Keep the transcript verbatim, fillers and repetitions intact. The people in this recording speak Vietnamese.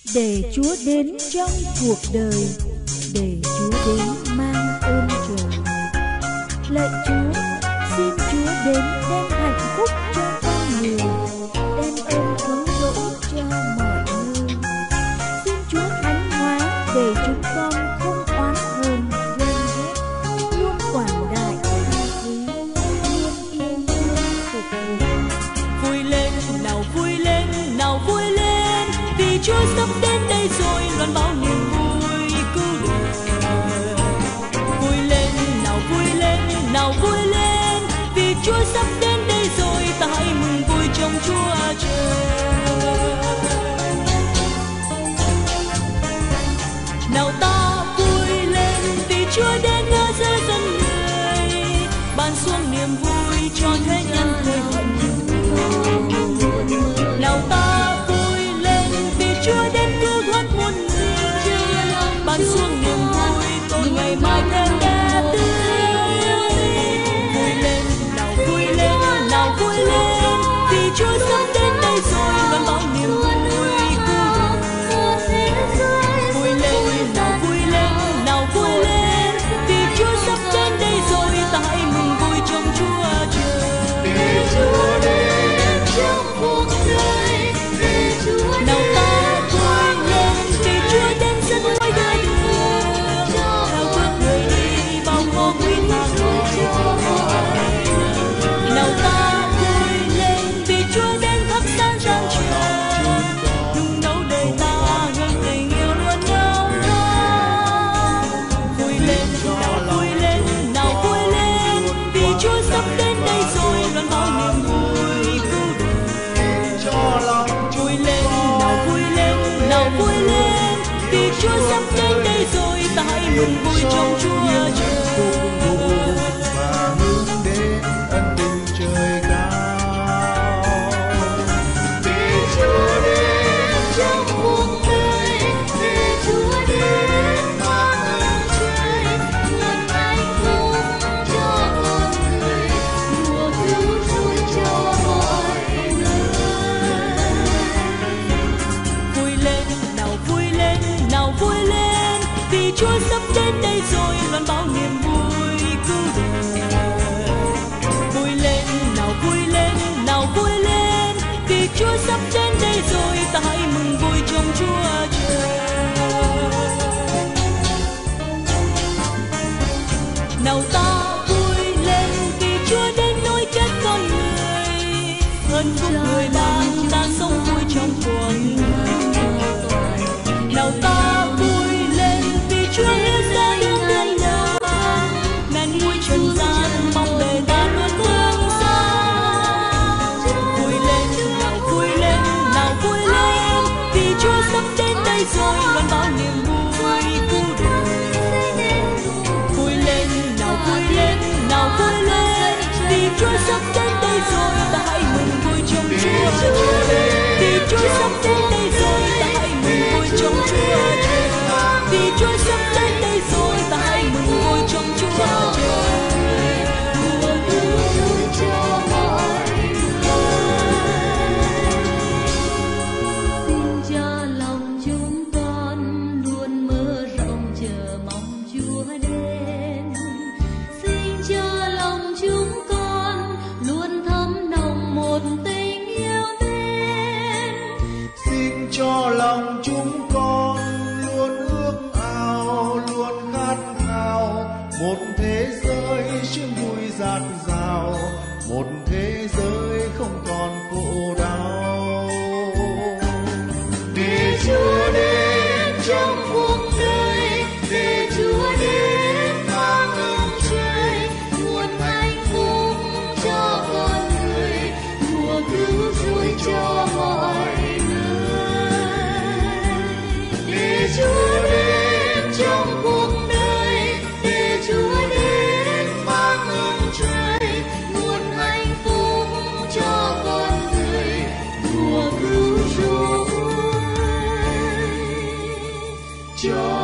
Để Chúa đến trong cuộc đời, để Chúa đến mang ơn trời. Lạy Chúa, xin Chúa đến đem hạnh phúc cho con người, đem ơn cứu rỗi cho mọi nơi. Xin Chúa thánh hóa để chúng con không oán hờn ghen ghét, luôn quảng đại tha thứ, luôn yêu thương phục vụ. Vui lên nào, vui lên nào, vui lên, vì Chúa sắp đến đây rồi, loan báo niềm vui cứu đời. Vui lên nào, vui lên nào, vui lên, vì Chúa sắp đến đây rồi, ta hãy mừng vui trong Chúa trời. Nào ta vui lên vì Chúa đến ở giữa dân người, ban xuống niềm vui cho thế nhân thời hạnh phúc. Nào ta vui lên vì Chúa đến cứu thoát muôn người, ban xuống niềm vui tôi ngày mai thêm đẹp tươi. Vui lên nào, vui lên nào, vui lên, vì Chúa sắp đến đây rồi, loan báo niềm vui cứu đời. Vui lên nào, vui lên nào, vui lên, vì Chúa sắp đến đây rồi, ta hãy mừng vui trong Chúa trời. Vì Chúa đến trong cuộc đời, vì Chúa Nào ta vui lên vì Chúa đến dẫn lối đời đường, theo bước người đi bao khó nguy nan. Nào ta vui lên vì Chúa đến khắp gian gian truyền, nung nấu đời ta ngân tình yêu luôn nhau nhau. Vui lên nào, vui lên nào, vui lên, vì Chúa sắp đến đây rồi, loan báo niềm vui cứu đời. cho lòng Vui lên nào, vui lên nào, vui lên, vì Chúa sắp đến đây rồi, ta hãy mừng vui trong Chúa trời. và hướng đến ân tình trời cao. Vì Chúa đến trong cuộc đời, vì Chúa đến mang ơn trời, nguồn hạnh phúc cho con người, mùa cứu rỗi cho mọi người. Vui lên nào, vui lên nào, vui lên, vì Chúa sắp đến đây rồi, loan báo niềm vui cứu đời. Vui lên nào, vui lên nào, vui lên, vì Chúa sắp đến đây rồi, ta hãy mừng vui trong Chúa trời. Nào ta vui lên vì Chúa đến nối kết con người, hân phúc người đang ta sống vui trong cuộc đời. Nào ta vui lên vì Chúa yêu ra những đêm nhớ, men vui trần gian mong đời ta luôn vững xa. Vui lên nào, vui lên nào, vui lên, vì Chúa sắp đến đây rồi, loan báo niềm vui cứu đời. Vui lên nào, vui lên nào, vui lên, vì Chúa sắp đến đây rồi, ta hãy mừng vui trong Chúa trời. Vì Chúa sắp đến đây rồi, ta hãy mừng vui trong Chúa trời. Vì Chúa sắp đến đây rồi, ta hãy mừng vui trong Chúa trời. Mùa cứu rỗi cho mọi người. Xin cho lòng chúng con luôn mở rộng chờ mong Chúa đến. Xin cho lòng chúng con luôn thấm nồng một tình yêu mến. Xin cho lòng chúng con luôn ước ao, luôn khát khao một thế giới chung vui dạt dào, một thế giới không còn khổ đau. Vì Chúa đến trong cuộc đời, vì Chúa đến mang ơn trời, nguồn hạnh phúc cho con người, mùa cứu rỗi cho mọi người. Vì Chúa đến trong cuộc đời, vì Chúa đến mang ơn trời, nguồn hạnh phúc cho con người, mùa cứu rỗi cho